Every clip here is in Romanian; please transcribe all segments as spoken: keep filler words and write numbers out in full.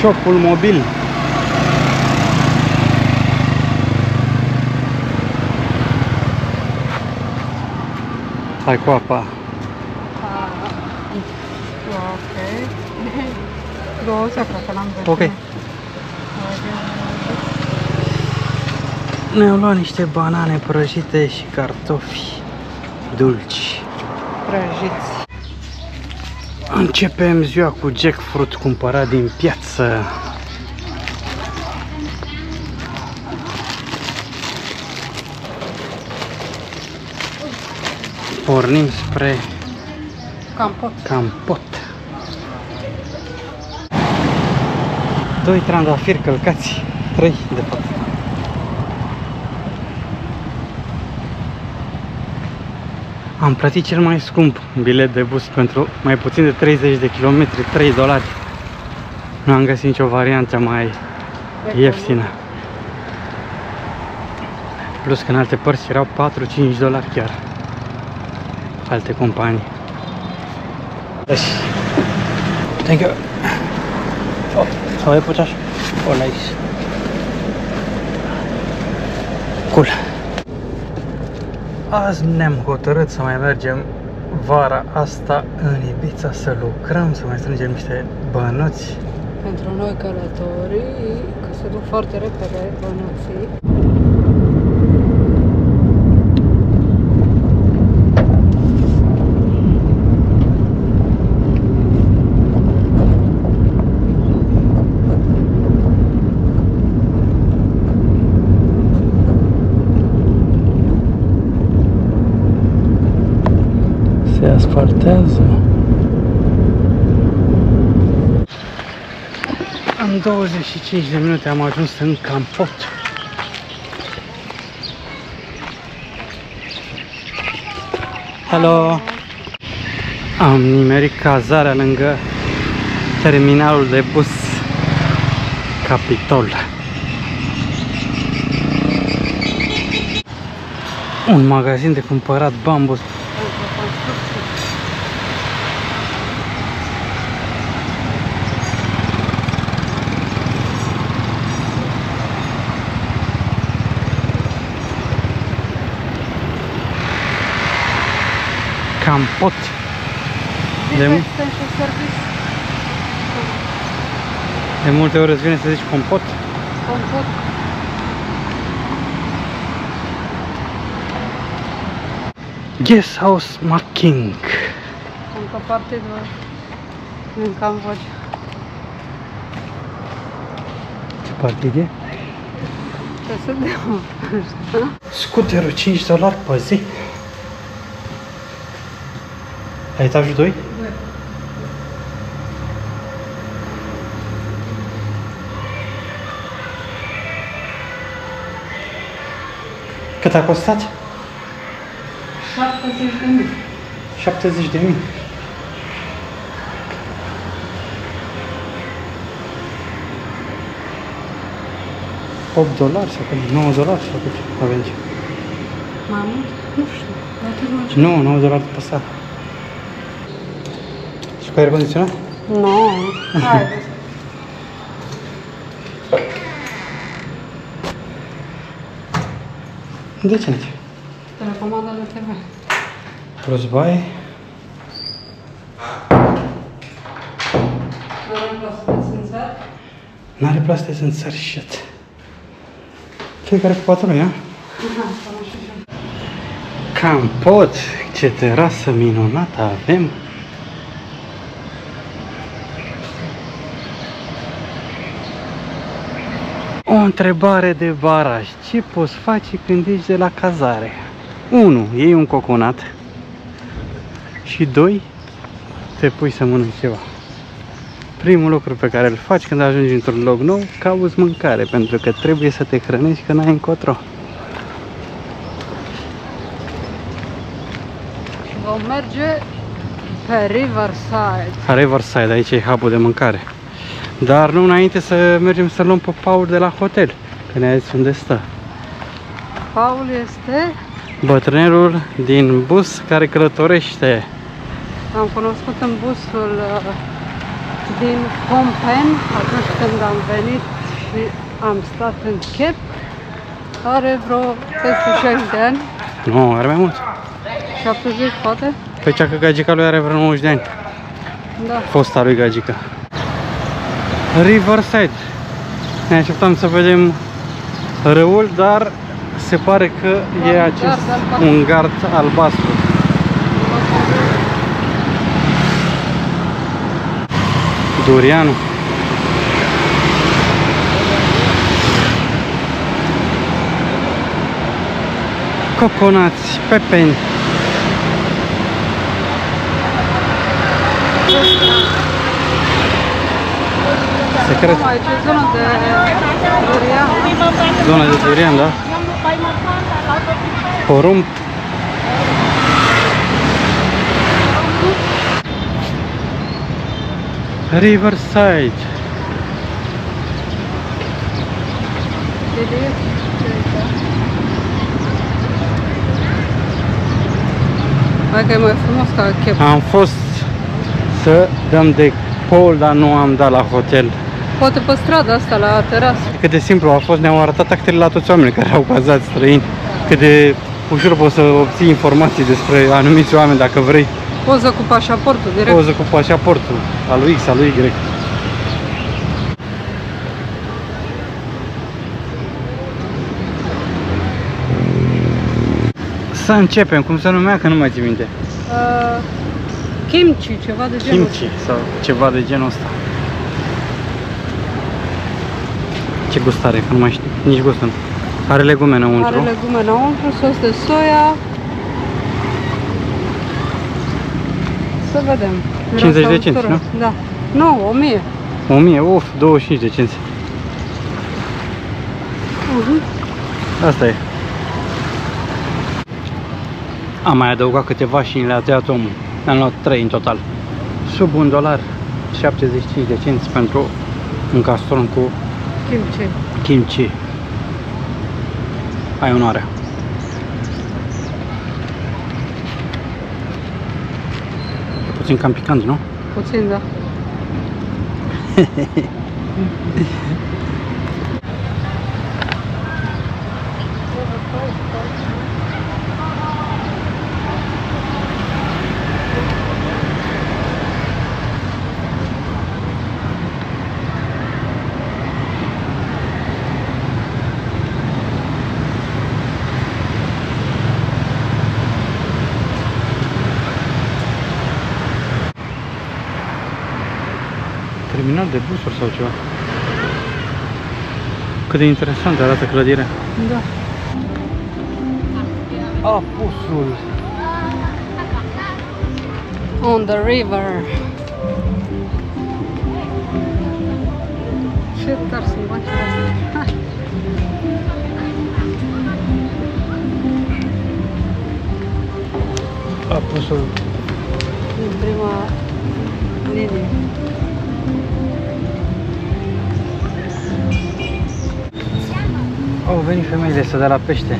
Shopul mobil. Hai cu apa. Ok. Două cred că l-am văzut. Ok. Ne-au luat niște banane prăjite și cartofi dulci. Prăjiți. Începem ziua cu jackfruit cumpărat din piață. Pornim spre Campot. Campot. Doi trandafiri călcați. Trei, de fapt. Am plătit cel mai scump bilet de bus pentru mai puțin de treizeci de kilometri, trei dolari. Nu am găsit nicio variantă mai ieftină. Plus că în alte părți erau patru-cinci dolari chiar. Alte companii. Deci. Thank you. Oh, să o puteți? Oh, nice. Cool. Azi ne-am hotărât să mai mergem vara asta în Ibiza să lucrăm, să mai strângem niște bănuți. Pentru noi călătorii, că se duc foarte repede bănuții. Se asfaltează. În douăzeci și cinci de minute am ajuns în Campot. Hello! Am nimerit cazarea lângă terminalul de bus Capitol. Un magazin de cumpărat bambus. Campot. De, de multe ori îți vine să zici compot. Compot. Guest House Making. Încă parte de în Cambodgia. Ce partid e? Ce să dea? Scuterul cinci dolari pe zi. La etajul doi? Da. Cât a costat? șaptezeci de mii. șaptezeci de mii. opt dolari sau cât? nouă dolari sau cât avem? Mai mult? Nu știu. Nu, nouă dolari pe seară. Și cu aer condiționat? Nu. Hai. De ce nici? Telecomanda de T V. Plus baie. N-are plasă de sânțări, shit. Fiecare cu patru lui, a? Campot! Ce terasă minunată avem! O întrebare de baraj. Ce poți face când ești de la cazare? unu. Iei un coconat. Și doi. Te pui să mănânci ceva. Primul lucru pe care îl faci când ajungi într-un loc nou, cauți mâncare, pentru că trebuie să te hrănești, că n-ai încotro. Vom merge pe Riverside. Riverside, aici e hub-ul de mâncare. Dar nu înainte să mergem să luăm pe Paul de la hotel, că ne-a zis unde stă. Paul este? Bătrânelul din bus care călătorește. Am cunoscut în busul uh, din Pompen, atunci când am venit și am stat în Chep, are vreo peste șaizeci de ani. Nu, are mai mult. șaptezeci poate? Păi cea că gagica lui are vreo nouăzeci de ani. Da. Fosta lui gagica. Riverside. Ne așteptam să vedem râul, dar se pare că e acest un gard albastru. Durianu. Coconați, pepeni. Secret. Aici e zona de durian. Zona de durian, da? Porumb. Riverside. Hai că e mai frumos ca Chep. Am fost să dăm de pol, dar nu am dat la hotel. Poate pe strada asta, la terasă. Cât de simplu a fost, ne-au arătat actele la toți oamenii care au cazat străini. Cât de ușor poți să obții informații despre anumiți oameni dacă vrei. Poză cu pașaportul, direct. Poză cu pașaportul, al lui X, al lui Y. Să începem, cum se numea, că nu mai țin minte. Uh, kimchi, ceva de genul. Kimchi sau ceva de genul ăsta. Ce gust are, că nu mai știu, nici gustul nu. Are legume înăuntru. Are legume înăuntru, sos de soia. Să vedem. cincizeci de cenți, nu? Da. Nu, o mie. o mie, uf, douăzeci și cinci de cenți. Uh-huh. Asta e. Am mai adăugat câteva și le-a tăiat omul. Am luat trei în total. Sub un dolar, șaptezeci și cinci de cenți pentru un castron cu Kimchi. kimchi. Ai onoarea. E puțin cam picant, nu? Puțin, da. Terminal de busuri sau ceva. Cât de interesant arată clădirea. Da. Apusul. On the river. Ce tare sunt băncile astea. Apusul. În prima linie. Au venit femeile să dea la pește.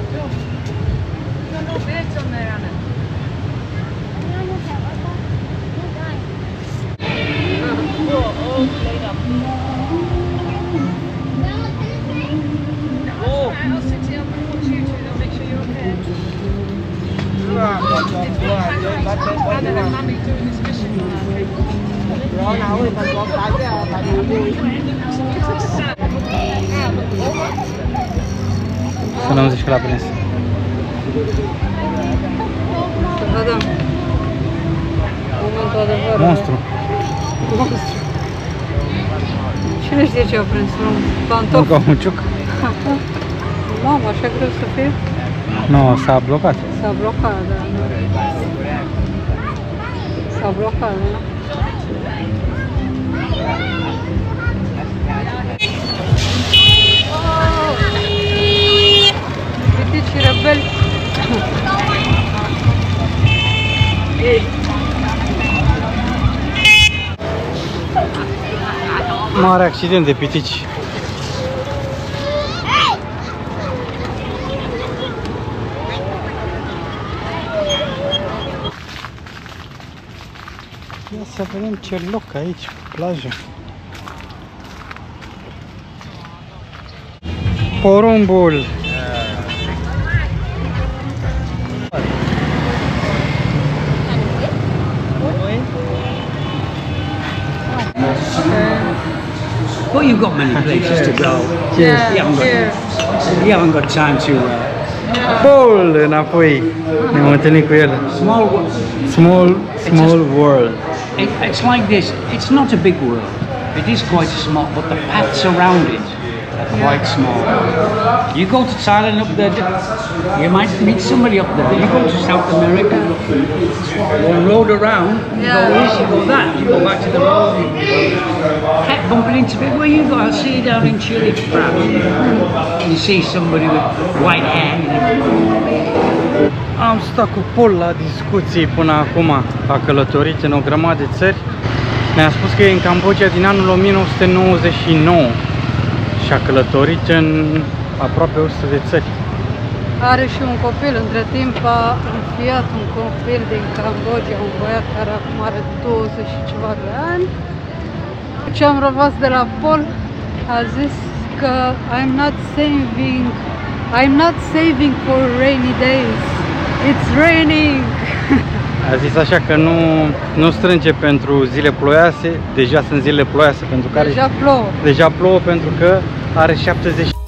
Să nu zici că l-a prins. Să vedem. Momentul adevărului. Monstru. Monstru. Cine știe ce a prins? Un Nu pantof? ca un ciuc. Mamă, așa greu să fie? Nu, s-a blocat. S-a blocat, da. S-a blocat, da? Pitici rebeli. Mare accident de pitici. Ia să vedem ce loc aici, plajă. Porumbul! But you've got many places to go. Yeah, You haven't got, here. you haven't got time to. Uh, Paul înapoi. Ne-am întâlnit cu el. small. wo- Small, small world. It, it's like this. It's not a big world. It is quite small, but the paths around it are quite small. You go to Thailand up there, you might meet somebody up there. You go to South America, one road around. You go Yeah. this, you go that, you go back to the road. You kept bumping into people. Where you go? I'll see you down in Chile, perhaps. You see somebody with white hair. Am stat cu Paul la discuții până acum. A călătorit în o grămadă de țări. Ne-a spus că e în Cambodgia din anul o mie nouă sute nouăzeci și nouă și a călătorit în aproape o sută de țări. Are și un copil, între timp a înfiat un copil din Cambodgia, un băiat care acum are douăzeci și ceva de ani. Ce am rămas de la Paul a zis că I'm not saving, I'm not saving for rainy days. It's raining. A zis așa că nu, nu strânge pentru zile ploioase, deja sunt zile ploioase pentru care Deja plouă. deja plouă pentru că are șaptezeci